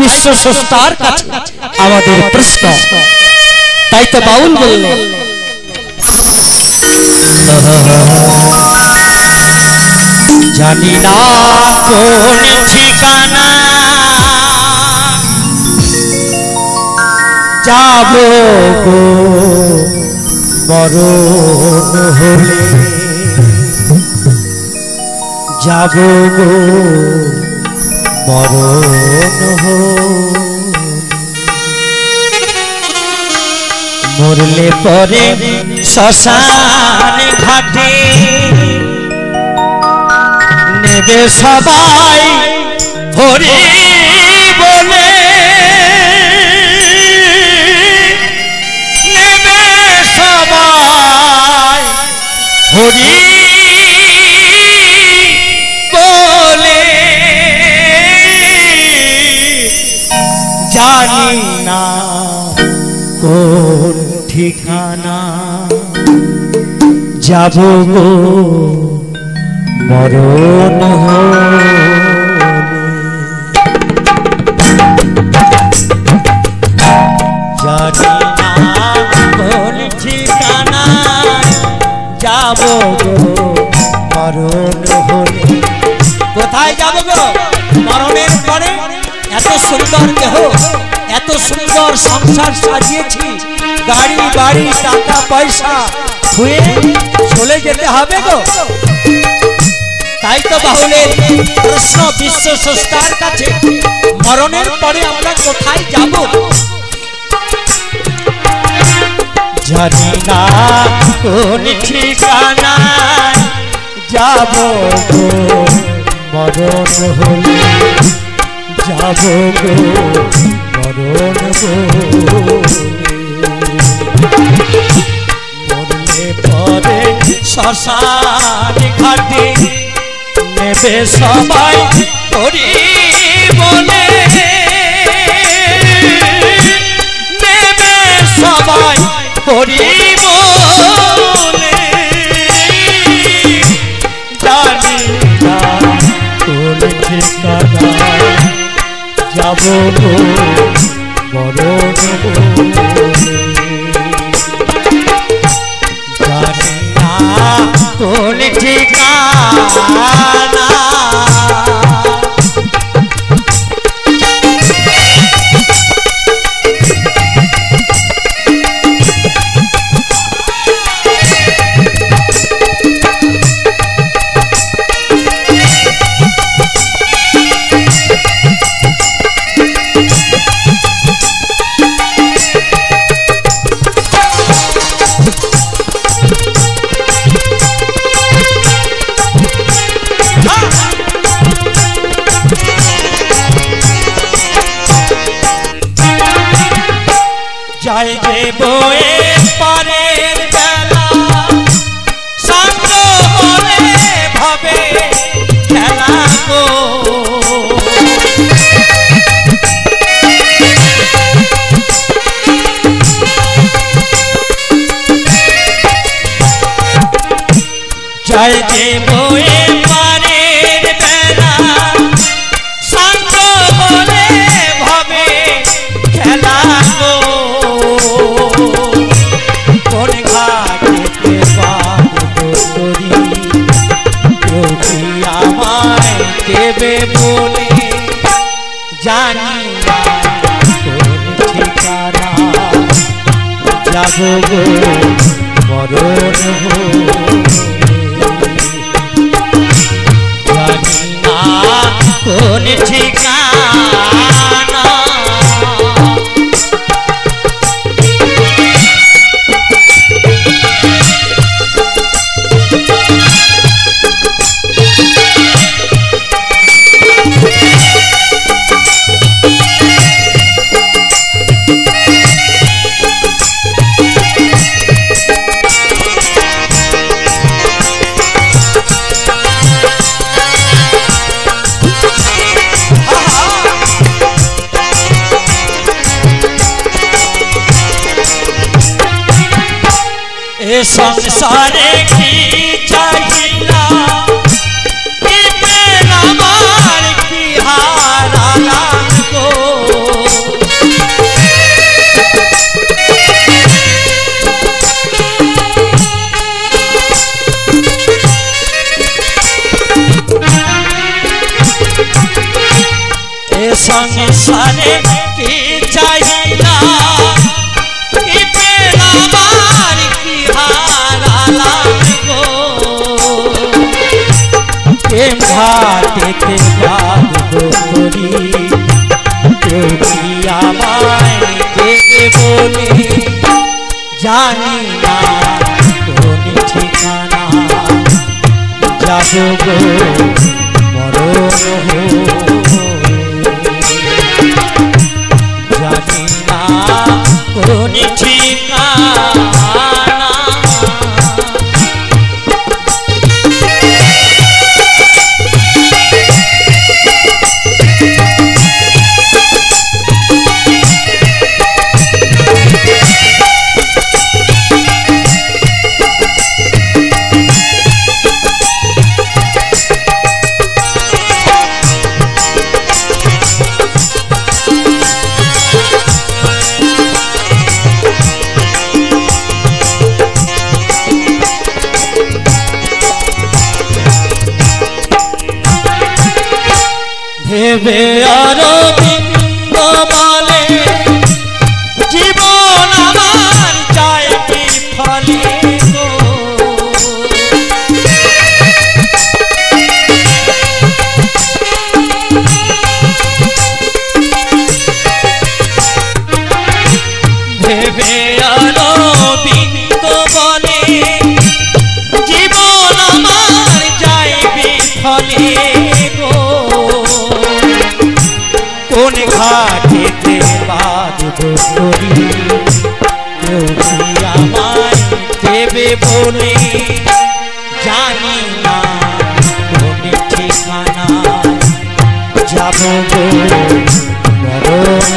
বিশ্ব স্রষ্টার কাছে আমাদের প্রশ্ন। তাই তো বাউল বললেন, জানি না কোন ঠিকানা যাব গো মরণ হলে, যাব গো মরণ হলে। মরলে পরে শ্মশান ঘাটে নেবে সবাই হরি বলে, নেবে সবাই হরি বলে। জানি না কোন ঠিকানা যাব গো মরণ হলে। জানি না কোন ঠিকানা যাব গো মরণ হলে। কোথায় যাব গো মরণের পরে? এত সুন্দর দেহ, এত সুন্দর সংসার সাজিয়েছি, গাড়ি বাড়ি টাকা পয়সা ছুঁয়ে চলে যেতে হবে গো। তাই তো বাউলের প্রশ্ন বিশ্ব স্রষ্টার কাছে, মরণের পরে আমরা কোথায় যাব? জানি না কোন ঠিকানা যাব গো মরণ হলে, যাব গো মরণ মরলে পরে শ্মশান ঘাটে নেবে সবাই হরি বলে, নেবে সবাই হরি বলে। জানি না কোন ঠিকানা যাব গো মরণ হলে। জানি না কোন ঠিকানা। যায় যে বয়ে পরের বেলা, সঙ্গ হলে ভাবে খেলা গো। যায় যে বয়ে পরের বেলা, সঙ্গ হলে ভাবে খেলা গো। কোন ঘাটে বাঁধি কেউ কি আমায় দেবে বলে, জানি না কোন ঠিকানা যাব গো মরণ হলে। জানি না কোন ঠিকানা। संसारे की चाहिला की पेला मार की हारा को সংসারে কি চাহিদা কি পেলাম কি হারালাম গো প্রেম ঘাটেতে বাঁধবো তরি কেউ কি আমায় দেবে বলে জানি না কোন ঠিকানা যাবো গো মরণ জানি না কোন ঠিকানা ভেবে অরবিন্দ বলে জীবন আমার যায় বিফলে গো ভেবে অরবিন্দ বলে জীবন আমার যায় বিফলে কোন ঘাটেতে বাঁধবো তরি কেউ কি আমায় দেবে বলে জানি না কোন ঠিকানা যাবো গো মরণ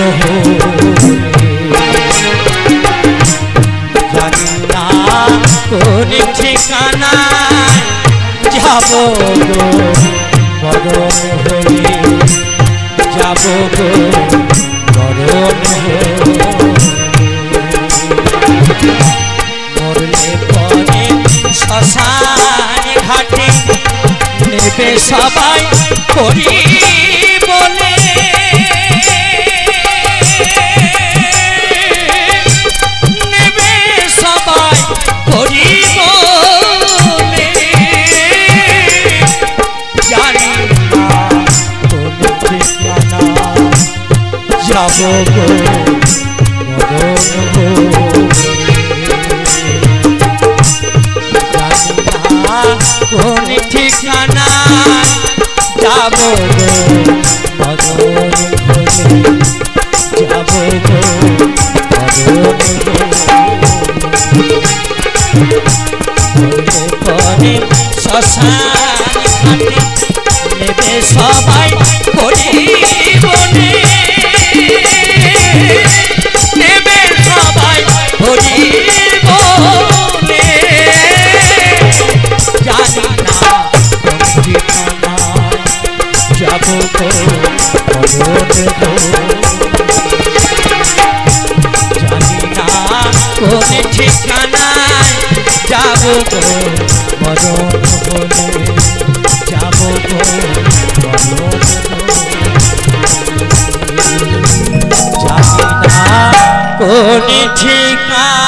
জানি না কোন ঠিকানা যাবো গো মরণ হলে যাবো গো মরণ মরলে পরে শ্মশান ঘাটে নেবে সবাই করি বলে নেবে সবাই করি বলে জানি যাবো গো কোন ঠিকানা যাবো গো মরণ যাবো গো মরণ পরে শ্মশান ঘাটে নেবে সবাই করি বলে নেবে সবাই হরি বলে জানি না কোন ঠিকানা যাবো গো মরণ জানি না কোন ঠিকানা যাবো গো মরণ হলে যাবো গো মরণ জানি না কোন ঠিকানা